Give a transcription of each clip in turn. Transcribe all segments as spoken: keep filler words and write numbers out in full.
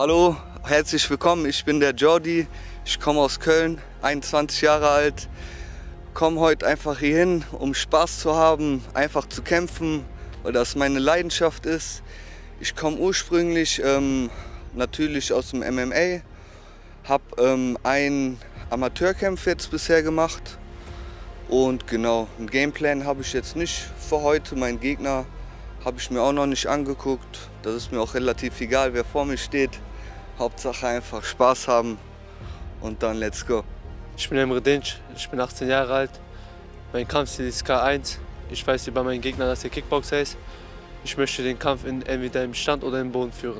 Hallo, herzlich willkommen, ich bin der Jordi, ich komme aus Köln, einundzwanzig Jahre alt, komme heute einfach hier hin, um Spaß zu haben, einfach zu kämpfen, weil das meine Leidenschaft ist. Ich komme ursprünglich ähm, natürlich aus dem M M A, habe ähm, einen Amateurkampf jetzt bisher gemacht und genau, einen Gameplan habe ich jetzt nicht für heute, mein Gegner habe ich mir auch noch nicht angeguckt. Das ist mir auch relativ egal, wer vor mir steht. Hauptsache einfach Spaß haben und dann let's go. Ich bin Emre Dinç, ich bin achtzehn Jahre alt. Mein Kampfstil ist K eins. Ich weiß über meinen Gegner, dass er Kickboxer ist. Ich möchte den Kampf in, entweder im Stand oder im Boden führen.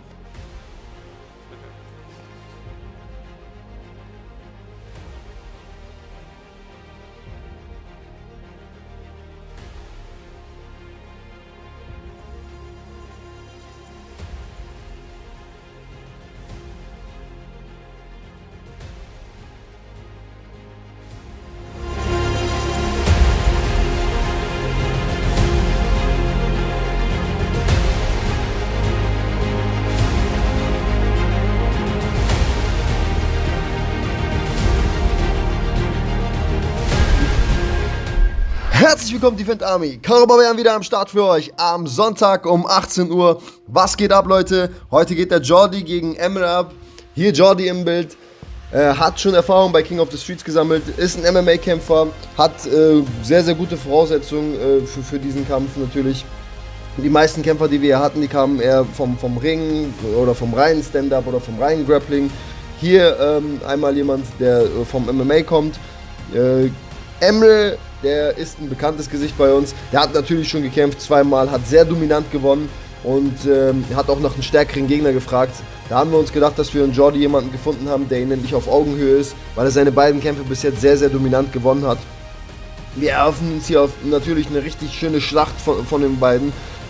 Herzlich willkommen, Defend Army. Karobayan wieder am Start für euch am Sonntag um achtzehn Uhr. Was geht ab, Leute? Heute geht der Jordi gegen Emre ab. Hier Jordi im Bild. Äh, hat schon Erfahrung bei King of the Streets gesammelt, ist ein M M A-Kämpfer, hat äh, sehr, sehr gute Voraussetzungen äh, für, für diesen Kampf natürlich. Die meisten Kämpfer, die wir hatten, die kamen eher vom, vom Ring oder vom reinen Stand-Up oder vom reinen Grappling. Hier ähm, einmal jemand, der äh, vom M M A kommt. Äh, Emre, der ist ein bekanntes Gesicht bei uns. Der hat natürlich schon gekämpft zweimal, hat sehr dominant gewonnen und ähm, hat auch nach einem stärkeren Gegner gefragt. Da haben wir uns gedacht, dass wir in Jordi jemanden gefunden haben, der ihn endlich auf Augenhöhe ist, weil er seine beiden Kämpfe bis jetzt sehr, sehr dominant gewonnen hat. Wir erhoffen uns hier auf natürlich eine richtig schöne Schlacht von, von den beiden.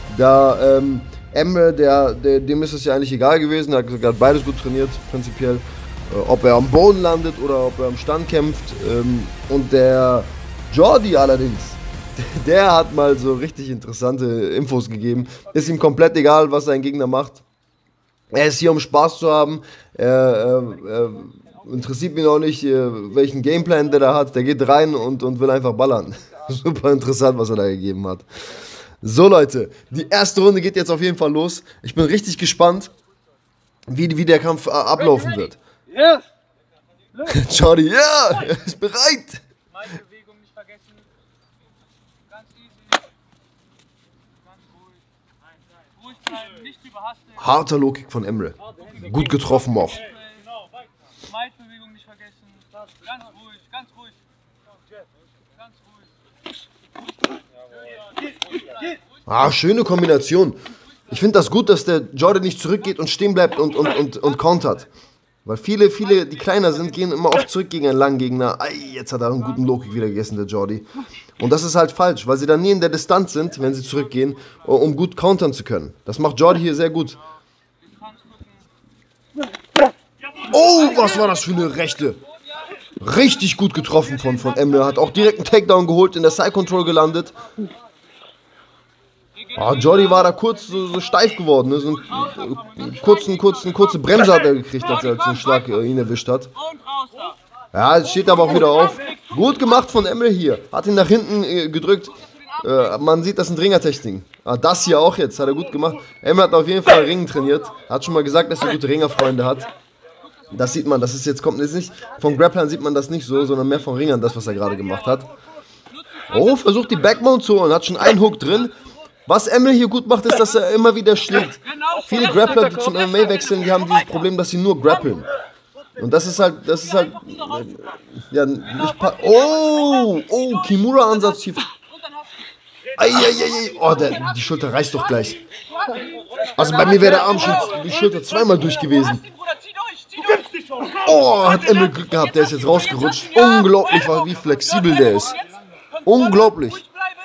Da ähm, Emre, der, der, dem ist es ja eigentlich egal gewesen, er hat, hat beides gut trainiert, prinzipiell. Ob er am Boden landet oder ob er am Stand kämpft. Und der Jordi allerdings, der hat mal so richtig interessante Infos gegeben. Ist ihm komplett egal, was sein Gegner macht. Er ist hier, um Spaß zu haben. Er, er, er interessiert mich auch nicht, welchen Gameplan der da hat. Der geht rein und, und will einfach ballern. Super interessant, was er da gegeben hat. So, Leute, die erste Runde geht jetzt auf jeden Fall los. Ich bin richtig gespannt, wie, wie der Kampf ablaufen wird. Yes! Jordi, ja! Yeah, er ist bereit! Meine Bewegung nicht vergessen. Ganz easy. Ganz ruhig. Ruhig bleiben, nicht überhastet. Harter Low-Kick von Emre. Gut getroffen auch. Bewegung nicht vergessen. Ganz ruhig, ganz ruhig. Ganz ruhig. Ah, schöne Kombination. Ich finde das gut, dass der Jordi nicht zurückgeht und stehen bleibt und, und, und, und countert. Weil viele, viele, die kleiner sind, gehen immer oft zurück gegen einen langen Gegner. Ei, jetzt hat er einen guten Low-Kick wieder gegessen, der Jordi. Und das ist halt falsch, weil sie dann nie in der Distanz sind, wenn sie zurückgehen, um gut countern zu können. Das macht Jordi hier sehr gut. Oh, was war das für eine Rechte? Richtig gut getroffen von, von Emre. Hat auch direkt einen Takedown geholt, in der Side-Control gelandet. Ah, Jordi war da kurz so, so steif geworden, ne? So einen kurzen, kurzen, kurze Bremse hat er gekriegt, als er den Schlag äh, ihn erwischt hat. Ja, jetzt steht aber auch wieder auf. Gut gemacht von Emre hier. Hat ihn nach hinten äh, gedrückt. Äh, man sieht, das sind Ringertechniken. Ah, das hier auch jetzt, hat er gut gemacht. Emre hat auf jeden Fall Ringen trainiert. Hat schon mal gesagt, dass er gute Ringerfreunde hat. Das sieht man, das ist jetzt, kommt jetzt nicht, von Grapplern sieht man das nicht so, sondern mehr von Ringern, das, was er gerade gemacht hat. Oh, versucht die Backmount zu holen, hat schon einen Hook drin. Was Emre hier gut macht, ist, dass er immer wieder schlägt. Viele Grappler, die zum M M A wechseln, die haben dieses Problem, dass sie nur grappeln. Und das ist halt, das ist halt, ja, nicht pa Oh, oh, Kimura-Ansatz hier. Eieiei, oh, der, die Schulter reißt doch gleich. Also bei mir wäre der Arm schon die Schulter zweimal durch gewesen. Oh, hat Emre Glück gehabt, der ist jetzt rausgerutscht. Unglaublich, wie flexibel der ist. Unglaublich.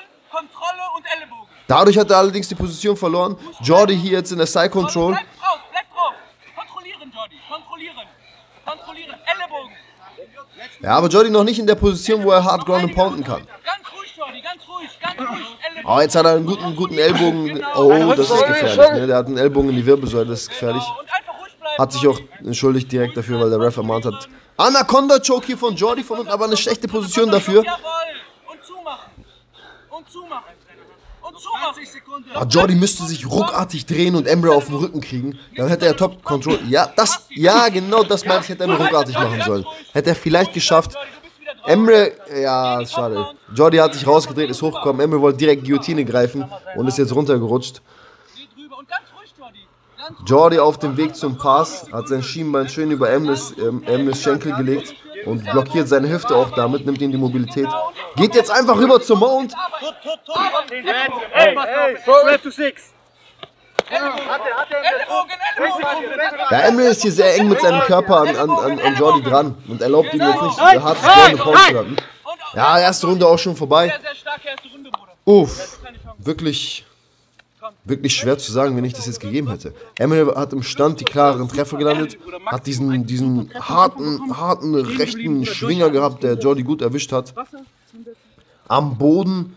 Dadurch hat er allerdings die Position verloren. Jordi hier jetzt in der Side Control. Bleib drauf, bleib drauf. Kontrollieren, Jordi. Kontrollieren. Kontrollieren. Ellenbogen. Ja, aber Jordi noch nicht in der Position, wo er hard ground and pounden kann. Ganz ruhig, Jordi. Ganz ruhig. Ganz ruhig. Ellenbogen. Oh, jetzt hat er einen guten, guten Ellbogen. Oh, das ist gefährlich. Ne? Der hat einen Ellbogen in die Wirbelsäule. Das ist gefährlich. Und einfach ruhig bleiben. Hat sich auch entschuldigt direkt dafür, weil der Ref ermahnt hat. Anaconda-Choke hier von Jordi von unten, aber eine schlechte Position dafür. Jawohl. Und zumachen. Und zumachen. Und zumachen. Ah, Jordi müsste sich ruckartig drehen und Emre auf den Rücken kriegen. Dann hätte er Top-Control. Ja, das, ja, genau das meinte ich, hätte Emre ruckartig machen sollen. Hätte er vielleicht geschafft. Emre, ja, schade. Jordi hat sich rausgedreht, ist hochgekommen. Emre wollte direkt Guillotine greifen und ist jetzt runtergerutscht. Jordi auf dem Weg zum Pass, hat sein Schienbein schön über Emres, ähm, Emres Schenkel gelegt und blockiert seine Hüfte auch damit, nimmt ihm die Mobilität. Geht jetzt einfach rüber zum Mount. Ja, Emre ist hier sehr eng mit seinem Körper an, an, an, an Jordi dran und erlaubt ihm jetzt nicht so hartes Ground Pound zu haben. Ja, erste Runde auch schon vorbei. Uff, wirklich... Wirklich schwer zu sagen, wenn ich das jetzt gegeben hätte. Emre hat im Stand die klareren Treffer gelandet, hat diesen, diesen harten, harten rechten Schwinger gehabt, der Jordi gut erwischt hat. Am Boden,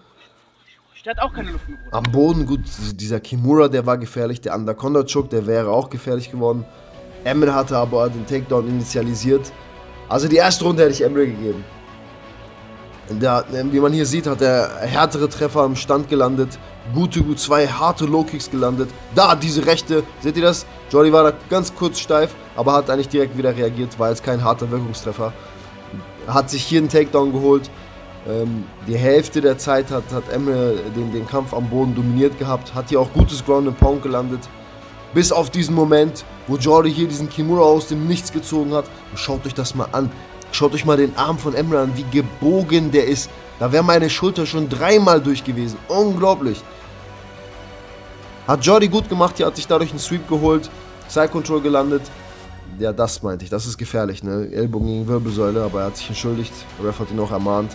am Boden, gut, dieser Kimura, der war gefährlich, der Anaconda-Choke, der wäre auch gefährlich geworden. Emre hatte aber den Takedown initialisiert. Also die erste Runde hätte ich Emre gegeben. Der, wie man hier sieht, hat er härtere Treffer am Stand gelandet. Gute, gut zwei harte Low-Kicks gelandet. Da, diese rechte, seht ihr das? Jordi war da ganz kurz steif, aber hat eigentlich direkt wieder reagiert. War jetzt kein harter Wirkungstreffer. Hat sich hier einen Takedown geholt. Ähm, die Hälfte der Zeit hat, hat Emre den, den Kampf am Boden dominiert gehabt. Hat hier auch gutes Ground and Pound gelandet. Bis auf diesen Moment, wo Jordi hier diesen Kimura aus dem Nichts gezogen hat. Und schaut euch das mal an. Schaut euch mal den Arm von Emre an, wie gebogen der ist. Da wäre meine Schulter schon dreimal durch gewesen. Unglaublich. Hat Jordi gut gemacht, hier hat sich dadurch einen Sweep geholt. Side Control gelandet. Ja, das meinte ich. Das ist gefährlich, ne? Ellbogen gegen Wirbelsäule, aber er hat sich entschuldigt. Der Ref hat ihn auch ermahnt.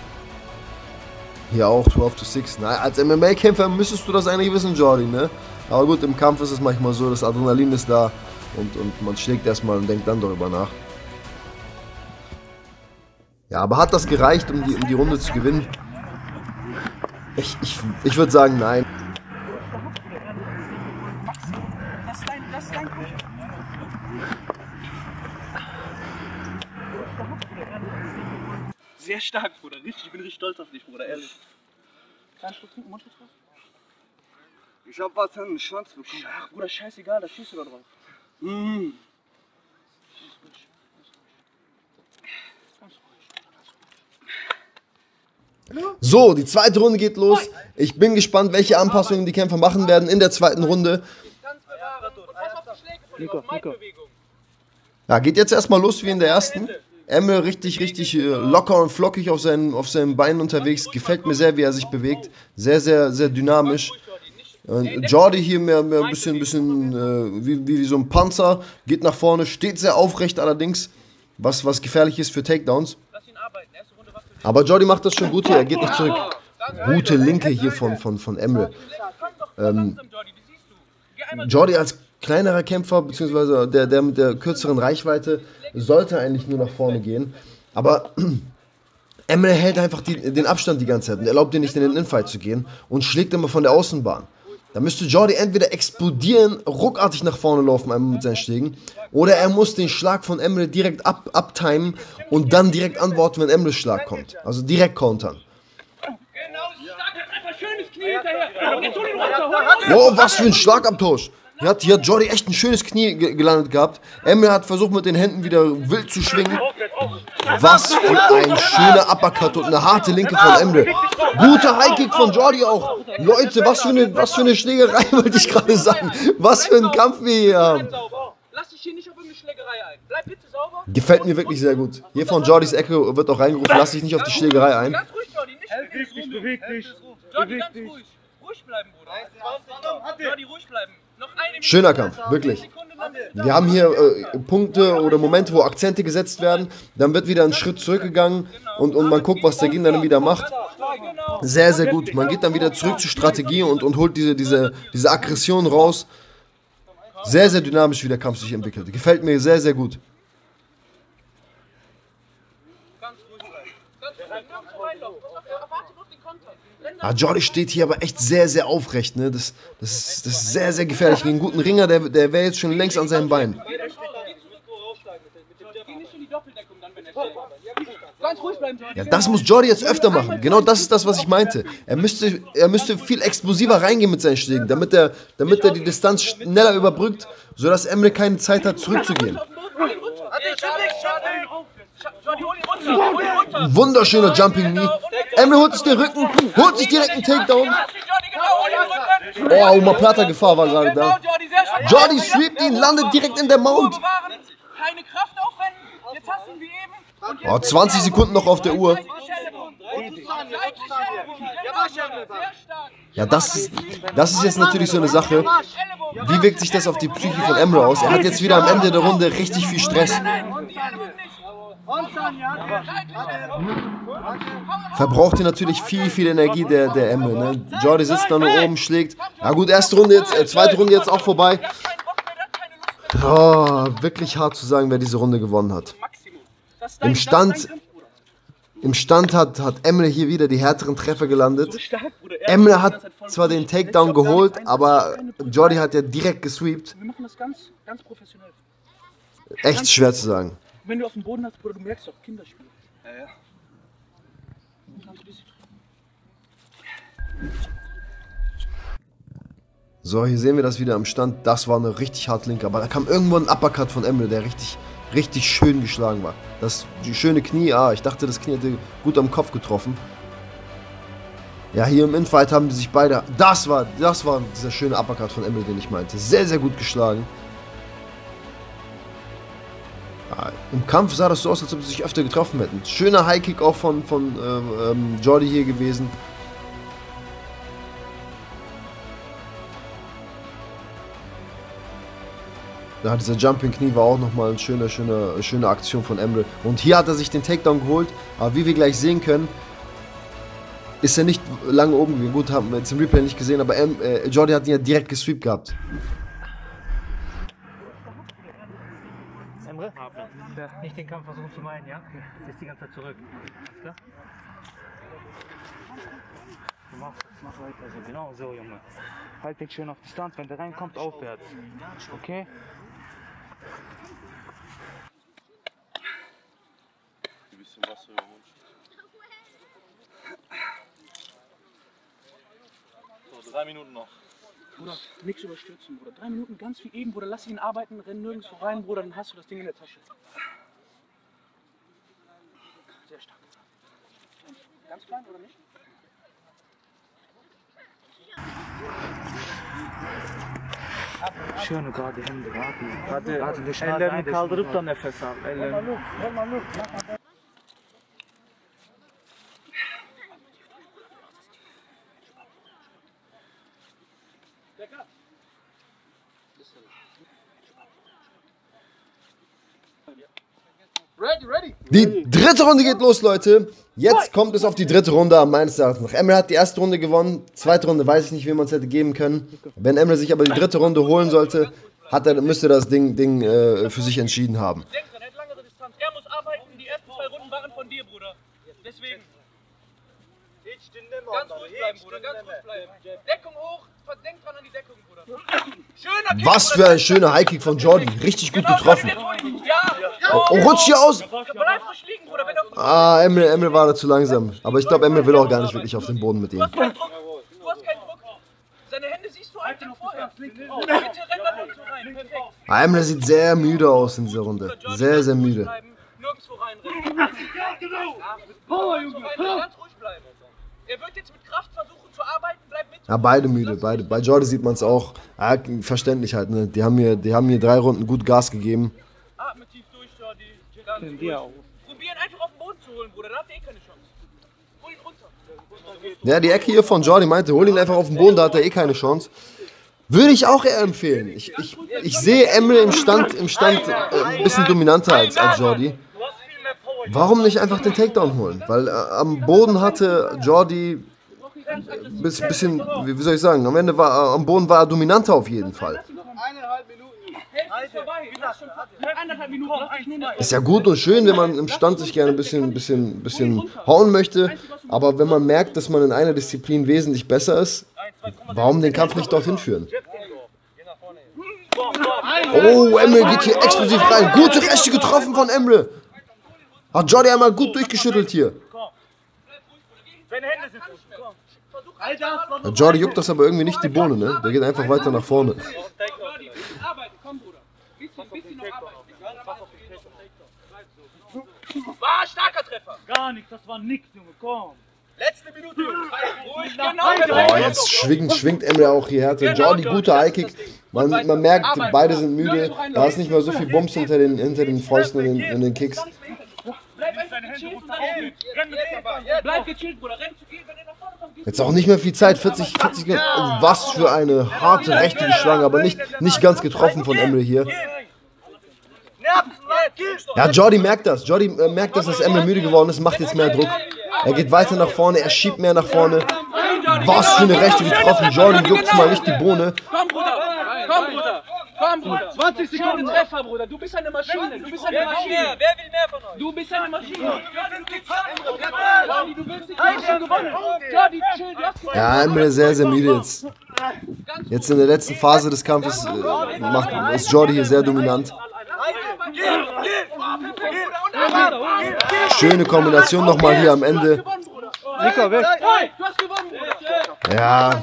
Hier auch zwölf to six. Na, als M M A-Kämpfer müsstest du das eigentlich wissen, Jordi, ne? Aber gut, im Kampf ist es manchmal so, das Adrenalin ist da. Und, und man schlägt erstmal und denkt dann darüber nach. Ja, aber hat das gereicht, um die, um die Runde zu gewinnen? Ich, ich, ich würde sagen, nein. Sehr stark, Bruder. Richtig, ich bin richtig stolz auf dich, Bruder, ehrlich. Kleinen Schluck trinken, Mundschutz drauf? Ich hab was an den Schwanz bekommen. Ach, Bruder, scheißegal, da schießt du da drauf. Mhm. So, die zweite Runde geht los. Ich bin gespannt, welche Anpassungen die Kämpfer machen werden in der zweiten Runde. Ja, geht jetzt erstmal los wie in der ersten. Emre richtig, richtig locker und flockig auf seinen, auf seinen Beinen unterwegs. Gefällt mir sehr, wie er sich bewegt. Sehr, sehr, sehr dynamisch. Äh, Jordi hier mehr, mehr ein bisschen, bisschen äh, wie, wie, wie so ein Panzer. Geht nach vorne, steht sehr aufrecht allerdings. Was, was gefährlich ist für Takedowns. Aber Jordi macht das schon gut hier, er geht nicht zurück. Gute Linke hier von, von, von Emre. Ähm, Jordi als kleinerer Kämpfer, beziehungsweise der, der mit der kürzeren Reichweite, sollte eigentlich nur nach vorne gehen. Aber Emre hält einfach die, den Abstand die ganze Zeit und erlaubt dir nicht in den Infight zu gehen und schlägt immer von der Außenbahn. Da müsste Jordi entweder explodieren, ruckartig nach vorne laufen einmal mit seinen Schlägen, oder er muss den Schlag von Emre direkt ab, abtimen und dann direkt antworten, wenn Emres Schlag kommt. Also direkt countern. Oh, was für ein Schlagabtausch. Hier hat, hier hat Jordi echt ein schönes Knie gelandet gehabt. Emre hat versucht mit den Händen wieder wild zu schwingen. Was für ein schöner Uppercut und eine harte Linke von Emre. Guter Highkick von Jordi auch. Leute, was für eine, was für eine Schlägerei, wollte ich gerade sagen. Was für ein Kampf wir hier haben. Lass dich hier nicht auf irgendeine Schlägerei ein. Bleib bitte sauber. Gefällt mir wirklich sehr gut. Hier von Jordis Ecke wird auch reingerufen, lass dich nicht auf die Schlägerei ein. Ganz ruhig, Jordi, nicht beweg dich. Jordi, ganz ruhig. Ruhig bleiben, Bruder. Jordi, ruhig bleiben. Noch eine Minute. Schöner Kampf, wirklich. Wir haben hier äh, Punkte oder Momente, wo Akzente gesetzt werden. Dann wird wieder ein Schritt zurückgegangen und, und man guckt, was der Gegner dann wieder macht. Sehr, sehr gut. Man geht dann wieder zurück zur Strategie und, und holt diese, diese, diese Aggression raus. Sehr, sehr dynamisch, wie der Kampf sich entwickelt. Gefällt mir sehr, sehr gut. Ah, Jordi steht hier aber echt sehr, sehr aufrecht. Ne? Das, das, ist, das ist sehr, sehr gefährlich. Gegen einen guten Ringer, der, der wäre jetzt schon längst an seinen Beinen. Ja, das muss Jordi jetzt öfter machen. Genau das ist das, was ich meinte. Er müsste, er müsste viel explosiver reingehen mit seinen Schlägen, damit er, damit er die Distanz schneller überbrückt, sodass Emre keine Zeit hat, zurückzugehen. Wunderschöner Jumping Knee. Emre holt sich den Rücken, holt sich direkt einen Takedown. Oh, Omoplata-Gefahr war gerade da. Jordi sweept ihn, landet direkt in der Mount. Keine Kraft aufwenden. Jetzt hast du ihn wie eben. Oh, zwanzig Sekunden noch auf der Uhr. Ja, das ist, das ist jetzt natürlich so eine Sache. Wie wirkt sich das auf die Psyche von Emre aus? Er hat jetzt wieder am Ende der Runde richtig viel Stress. Verbraucht hier natürlich viel, viel Energie der, der Emre. Ne? Jordi sitzt da nur oben, schlägt. Na gut, erste Runde jetzt, äh, zweite Runde jetzt auch vorbei. Oh, wirklich hart zu sagen, wer diese Runde gewonnen hat. Im Stand, im Stand hat, hat Emre hier wieder die härteren Treffer gelandet. Emre hat zwar den Takedown geholt, aber Jordi hat ja direkt gesweept. Wir machen das ganz, ganz professionell. Echt schwer zu sagen. Wenn du auf dem Boden hast, Bruder, du merkst doch Kinderspiel. Ja, ja. So, hier sehen wir das wieder am Stand. Das war eine richtig hart linke, aber da kam irgendwo ein Uppercut von Emre, der richtig, richtig schön geschlagen war. Das die schöne Knie, ah, ich dachte, das Knie hätte gut am Kopf getroffen. Ja, hier im Infight haben die sich beide, das war, das war dieser schöne Uppercut von Emre, den ich meinte. Sehr, sehr gut geschlagen. Ja, im Kampf sah das so aus, als ob sie sich öfter getroffen hätten. Schöner High-Kick auch von, von ähm, ähm, Jordi hier gewesen. Ja, dieser Jumping Knie war auch nochmal eine schöne, schöne, schöne Aktion von Emre. Und hier hat er sich den Takedown geholt, aber wie wir gleich sehen können, ist er nicht lange oben gewesen. Gut, haben wir jetzt im Replay nicht gesehen, aber em, äh, Jordi hat ihn ja direkt gesweept gehabt. Emre? Ja. Nicht den Kampf versuchen zu meinen, ja? Ist die ganze Zeit zurück. Klar? Mach, mach weiter so, genau so, Junge. Halt dich schön auf Distanz, wenn der reinkommt, aufwärts. Okay? Ein bisschen Wasser im Mund. So, drei Minuten noch. Bruder, nichts überstürzen, Bruder. Drei Minuten ganz wie eben, Bruder. Lass ihn arbeiten, renn nirgendwo rein, Bruder, dann hast du das Ding in der Tasche. Sehr stark. Ganz klein, oder nicht? Schöne gerade Hände, gerade. Hadi ellerini kaldırıp da nefes al. Ellerini. Die dritte Runde geht los, Leute. Jetzt kommt es auf die dritte Runde, meines Erachtens nach. Emre hat die erste Runde gewonnen. Zweite Runde weiß ich nicht, wie man es hätte geben können. Wenn Emre sich aber die dritte Runde holen sollte, hat er, müsste das Ding, Ding äh, für sich entschieden haben. Denk dran, er hat langere Distanz. Er muss arbeiten. Die ersten zwei Runden waren von dir, Bruder. Deswegen. Ganz ruhig bleiben, Bruder. Ganz ruhig bleiben. Deckung hoch. Denk dran an die Deckung, Bruder. Schöner Kick, Was für ein schöner Highkick von Jordi. Richtig gut getroffen. Ja. Oh, rutscht hier aus. Bleib ruhig liegen, Bruder. Wenn du Ah, Emre, Emre war da zu langsam. Aber ich glaube, Emre will auch gar nicht wirklich auf den Boden mit ihm. Du hast keinen Druck. Du hast keinen Druck. Seine Hände siehst du einen Tag vorher. Bitte renn da nirgendwo rein. Perfekt. Ah, Emre sieht sehr müde aus in dieser Runde. Sehr, sehr müde. Nirgendwo reinrennen. Power, Junge. Ganz ruhig bleiben. Er wird jetzt mit Kraft versuchen zu arbeiten. Bleib mit. Ja, beide müde. Beide. Bei Jordi sieht man es auch. Ja, verständlich halt. Ne? Die haben mir, die haben mir drei Runden gut Gas gegeben. Atme tief durch, Jordi. Ganz ruhig. Probier ihn einfach auf den Boden zu holen, Bruder. Da hat er eh keine Chance. Hol ihn runter. Ja, die Ecke hier von Jordi meinte, hol ihn einfach auf den Boden, da hat er eh keine Chance. Würde ich auch eher empfehlen. Ich, ich, ich sehe Emre im Stand, im Stand äh, ein bisschen dominanter als, als Jordi. Warum nicht einfach den Takedown holen? Weil äh, am Boden hatte Jordi ein bisschen, wie soll ich sagen, am Ende war am Boden war er dominanter auf jeden Fall. Ist ja gut und schön, wenn man im Stand sich gerne ein bisschen, bisschen, bisschen hauen möchte, aber wenn man merkt, dass man in einer Disziplin wesentlich besser ist, warum den Kampf nicht dorthin führen? Oh, Emre geht hier explosiv rein. Gute Rechte getroffen von Emre. Hat Jordi einmal gut durchgeschüttelt hier. Deine Hände sind gut. Komm. Alter, Ja, Jordi juckt das aber irgendwie nicht die Bohne, ne? Der geht einfach weiter nach vorne. Arbeiten, komm, Bruder. Bisschen, bisschen noch arbeiten. War starker Treffer. gar nichts, das war nix, Junge, komm. Letzte Minute, Junge. Ruhig, genau. Oh, jetzt schwingt, schwingt Emre auch die Härte. Jordi, guter Highkick. Man, man merkt, beide sind müde. Da ist nicht mehr so viel Bums hinter den, hinter den Fäusten und den, in den Kicks. Bleib einfach gechillt und dann bleib gechillt, Bruder. Renn zu gehen, wenn er nach vorne kommt. Jetzt auch nicht mehr viel Zeit. vierzig, vierzig. Oh, was für eine harte rechte Geschwang, aber nicht, nicht ganz getroffen von Emre hier. Ja, Jordi merkt das. Jordi äh, merkt, dass das Emre müde geworden ist, macht jetzt mehr Druck. Er geht weiter nach vorne, er schiebt mehr nach vorne. Was für eine rechte getroffen. Jordi juckt mal nicht die Bohne. Komm, Bruder. Komm, Bruder. Komm, Bruder. zwanzig Sekunden Treffer, Bruder. Du bist eine Maschine. Du bist eine Maschine. Wer will mehr von euch? Du bist eine Maschine. Jordi, du willst nicht, du hast schon gewonnen. Jordi, chill, du hast gewonnen. Ja, Emre sehr, sehr müde jetzt. Jetzt in der letzten Phase des Kampfes äh, macht, ist Jordi hier sehr dominant. Schöne Kombination nochmal hier am Ende. Nico, weg. Du hast gewonnen, Bruder. Ja.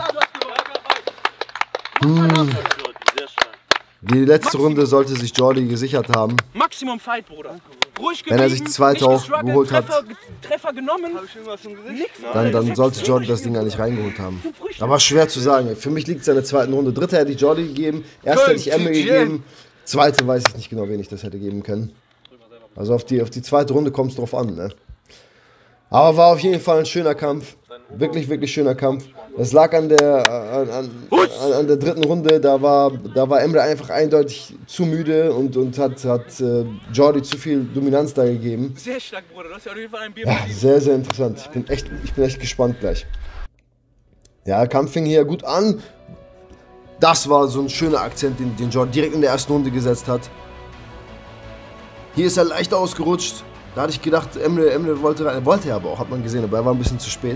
Hm. Die letzte Runde sollte sich Jordi gesichert haben. Maximum Fight, Bruder. Ruhig Wenn er sich die zweite auch geholt hat, Treffer, Treffer genommen. dann, dann sollte Jordi das Ding eigentlich reingeholt haben. Aber schwer zu sagen. Für mich liegt es in der zweiten Runde. Dritte hätte ich Jordi gegeben, erste hätte ich Emre gegeben. Zweite weiß ich nicht genau, wen ich das hätte geben können. Also auf die, auf die zweite Runde kommt es drauf an. Ne? Aber war auf jeden Fall ein schöner Kampf. Wirklich, wirklich schöner Kampf. Es lag an der, an, an, an der dritten Runde. Da war, da war Emre einfach eindeutig zu müde und, und hat, hat äh, Jordi zu viel Dominanz da gegeben. Sehr stark, Bruder. Das ist ja auf jeden Fall ein Bier. Ja, sehr, sehr interessant. Ich bin echt, ich bin echt gespannt gleich. Ja, der Kampf fing hier gut an. Das war so ein schöner Akzent, den, den Jordi direkt in der ersten Runde gesetzt hat. Hier ist er leicht ausgerutscht. Da hatte ich gedacht, Emre, Emre wollte rein. Er wollte ja aber auch, hat man gesehen, aber er war ein bisschen zu spät.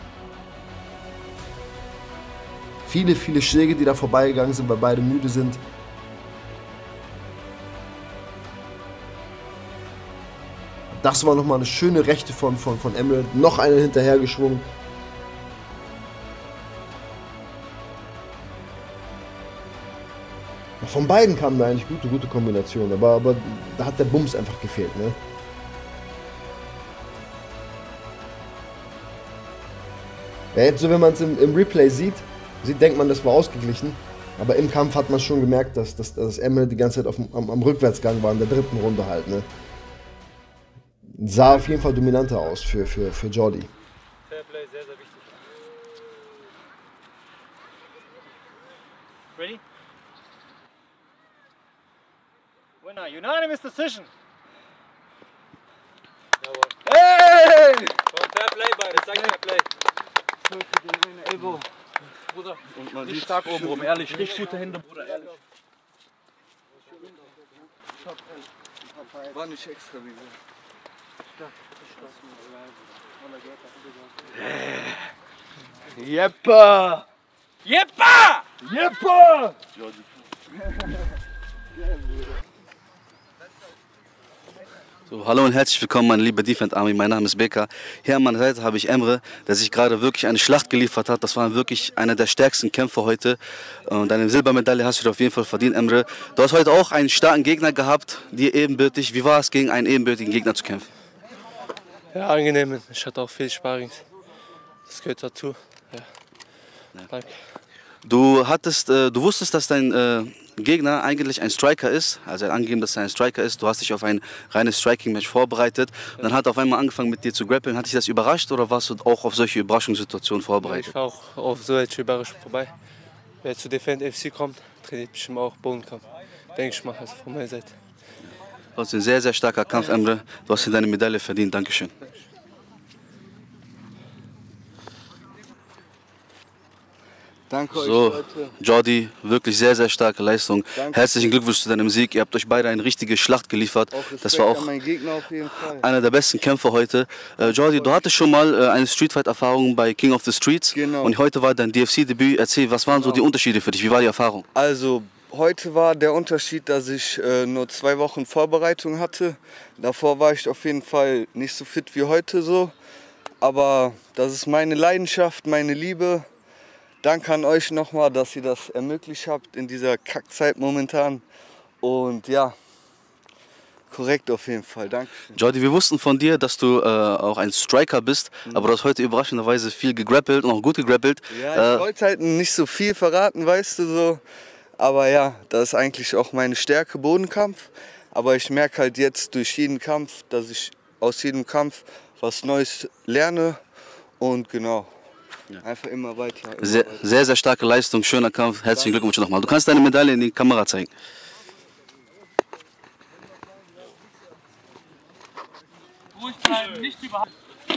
Viele, viele Schläge, die da vorbeigegangen sind, weil beide müde sind. Das war nochmal eine schöne Rechte von, von, von Emre. Noch eine hinterhergeschwungen. Von beiden kamen da eigentlich gute, gute Kombinationen, aber, aber da hat der Bums einfach gefehlt, ne? Ja, jetzt so, wenn man es im, im Replay sieht, sieht, denkt man, das war ausgeglichen, aber im Kampf hat man schon gemerkt, dass, dass, dass Emre die ganze Zeit auf dem, am, am Rückwärtsgang war, in der dritten Runde halt, ne? Sah auf jeden Fall dominanter aus für, für, für Jordi. Fairplay, sehr, sehr wichtig. Ready? Winner, unanimous decision. Hey! Fairplay, beide, zeig Fairplay. Elbow. Bruder, richtig stark oben rum, ehrlich. Richtig gute Hände, Bruder, ehrlich. War nicht extra wie so. Jeppa! Jeppa! Jeppa! So, hallo und herzlich willkommen, meine liebe Defend Army. Mein Name ist Beka. Hier an meiner Seite habe ich Emre, der sich gerade wirklich eine Schlacht geliefert hat. Das war wirklich einer der stärksten Kämpfer heute. Und deine Silbermedaille hast du dir auf jeden Fall verdient, Emre. Du hast heute auch einen starken Gegner gehabt, dir ebenbürtig. Wie war es, gegen einen ebenbürtigen Gegner zu kämpfen? Ja, angenehm. Ich hatte auch viel Sparrings. Das gehört dazu. Ja. Ja. Danke. Du hattest, äh, du wusstest, dass dein äh, Gegner eigentlich ein Striker ist, also er hat angegeben, dass er ein Striker ist. Du hast dich auf ein reines Striking-Match vorbereitet und dann hat er auf einmal angefangen mit dir zu grappeln. Hat dich das überrascht oder warst du auch auf solche Überraschungssituationen vorbereitet? Ich war auch auf so eine Überraschung vorbei. Wer zu Defend F C kommt, trainiert bestimmt auch Bodenkampf. Denke ich mal, also von meiner Seite. Trotzdem ein sehr, sehr starker Kampf, Emre. Du hast dir deine Medaille verdient. Dankeschön. Danke euch, So, Leute. Jordi, wirklich sehr, sehr starke Leistung. Danke. Herzlichen Glückwunsch zu deinem Sieg. Ihr habt euch beide eine richtige Schlacht geliefert. Auch Respekt Das war auch an meinen Gegner auf jeden Fall. einer der besten Kämpfer heute. Äh, Jordi, du hattest schon mal äh, eine Streetfight-Erfahrung bei King of the Streets. Genau. Und heute war dein D F C-Debüt. Erzähl, was waren so die Unterschiede für dich? Wie war die Erfahrung? Also heute war der Unterschied, dass ich äh, nur zwei Wochen Vorbereitung hatte. Davor war ich auf jeden Fall nicht so fit wie heute so. Aber das ist meine Leidenschaft, meine Liebe. Danke an euch nochmal, dass ihr das ermöglicht habt in dieser Kackzeit momentan. Und ja, korrekt auf jeden Fall, danke. Jordi, wir wussten von dir, dass du äh, auch ein Striker bist, mhm. aber du hast heute überraschenderweise viel gegrappelt und auch gut gegrappelt. Ja, ich äh, wollte halt nicht so viel verraten, weißt du so. Aber ja, das ist eigentlich auch meine Stärke, Bodenkampf. Aber ich merke halt jetzt durch jeden Kampf, dass ich aus jedem Kampf was Neues lerne. Und genau, ja. einfach immer weiter. Immer sehr, weiter. sehr, sehr starke Leistung, schöner Kampf. Herzlichen Glückwunsch nochmal. Du kannst deine Medaille in die Kamera zeigen. Ruhig bleiben, nicht überhaupt.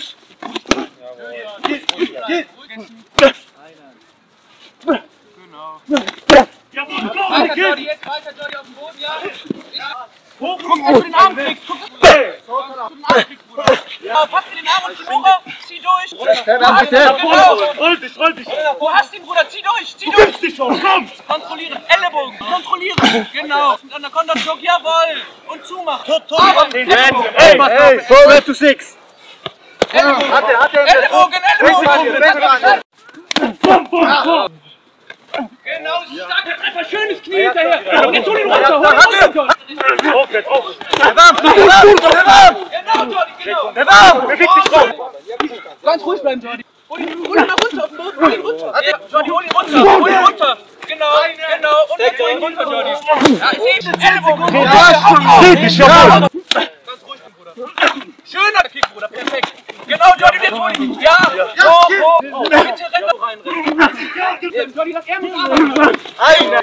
Genau. Weiter, Jordi, jetzt weiter, Jordi, auf dem Boden, ja. Guck, dass du den Arm kriegst. Guck, dass du den Arm kriegst, Bruder. Ja, pack dir den Arm und die Ober, zieh durch. Roll dich, roll dich. Du hast ihn, Bruder, zieh durch, zieh durch. Dich schon, komm. Kontrollieren, Ellenbogen, kontrollieren. Genau. Und Anaconda-Choke, jawohl. Und zumachen. Top, top. Ey, ey, twelve to six. Ellenbogen, Ellenbogen, Ellenbogen. Bum, bum, bum. Genau, starker Treffer, schönes Knie hinterher. Und jetzt hol ihn runter, hol ihn runter. Auf jetzt, auf. Der Warm, der Warm, der Warm. Genau, Jordi, genau. Der Warm, beweg dich drauf. Ganz ruhig bleiben, Jordi. Hol ihn, hol ihn mal runter auf den Boden, hol ihn runter. Ja, Jordi, hol ihn runter, hol ihn runter. Genau, genau. Und jetzt hol ihn runter, Jordi. Ja, ich sehe schon. Ellenbogen. Ja, dich schon. Ganz ruhig, Bruder. Schöner Kick, Bruder, perfekt. Genau, Jordi, jetzt hol ihn. Ja, so, so. Bitte renn da rein. Jordi, lass er mit arbeiten. Einen.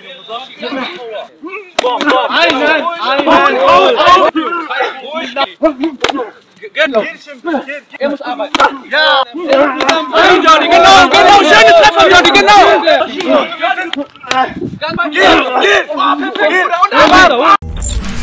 Einen. Einen. Genau. Er muss arbeiten. Ja. Ein, Jordi, genau, genau. Schöne Treffer, Jordi, genau. Ganz mal. Perfekt, Bruder. Und arbeiten.